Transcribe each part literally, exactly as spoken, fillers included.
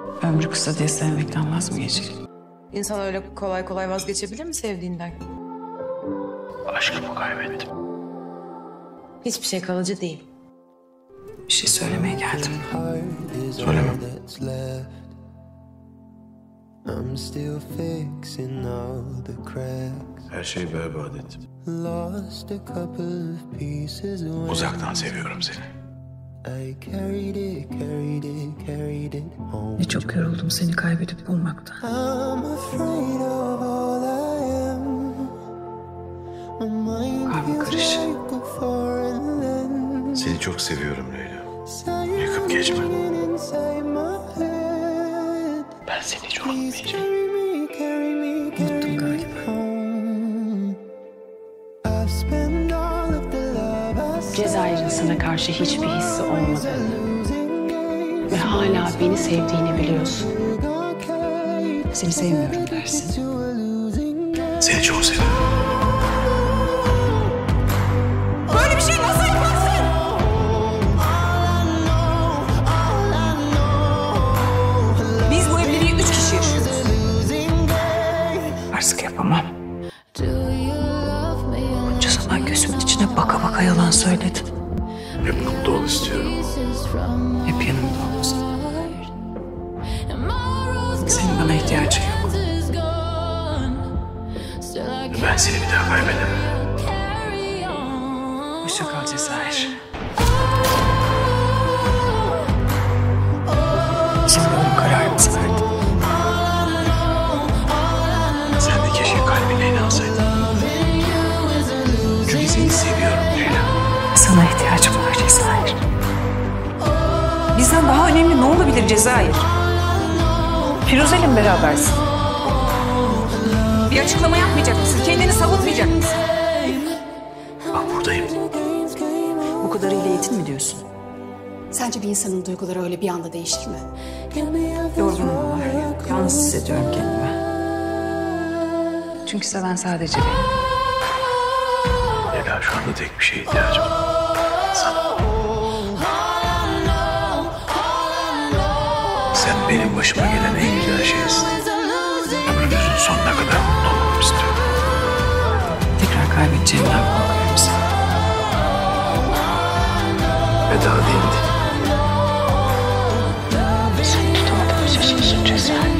Ömrü kısa diye sevmekten vaz mı geçecek? İnsan öyle kolay kolay vazgeçebilir mi sevdiğinden? Aşkımı kaybettim. Hiçbir şey kalıcı değil. Bir şey söylemeye geldim. Söyleme. Her şeyi berbat ettim. Uzaktan seviyorum seni. Ne çok yoruldum seni kaybedip bulmaktan. Karma karışık. Seni çok seviyorum Leyla. Yıkıp geçme. Ben seni hiç unutmayacağım. Unuttum galiba. Cezayir'in sana karşı hiçbir hissi olmadığını ve hala beni sevdiğini biliyorsun. Seni sevmiyorum dersin. Seni çok seviyorum. Böyle bir şey nasıl yaparsın? Biz bu evliliği üç kişi yaşıyoruz. Artık yapamam. Bunca zaman gözümün içine baka baka yalan söyledin. Hep mutlu ol istiyorum. Hep yanımda olsun. Senin bana ihtiyacın yok. Ben seni bir daha kaybedemem. Hoşça kal Cezayir. Şimdi onun kararımızı verdim. Sen de keşke kalbine inansaydın. Çünkü seni seviyorum Leyla. Sana ihtiyacım var Cezayir. Bizden daha önemli ne olabilir Cezayir? Firuze'yle mi berabersin? Bir açıklama yapmayacak mısın? Kendini savunmayacak mısın? Bak buradayım. Bu kadarıyla yetin mi diyorsun? Sence bir insanın duyguları öyle bir anda değişir mi? Yorgunum var. Yalnız hissediyorum kendimi. Çünkü seven sadece benim. Leyla şu anda tek bir şeye ihtiyacım var. Sana. Sen benim başıma gelen en güzel şeysin. Ömrümüzün sonuna kadar mutlu olmamı istiyorum. Tekrar kaybedeceğimden korkuyorum seni. Veda değildi. Sen tutamadığın sözümüzün Cezayir.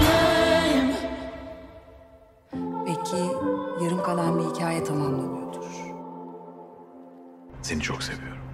Belki yarım kalan bir hikaye tamamlanıyordur. Seni çok seviyorum.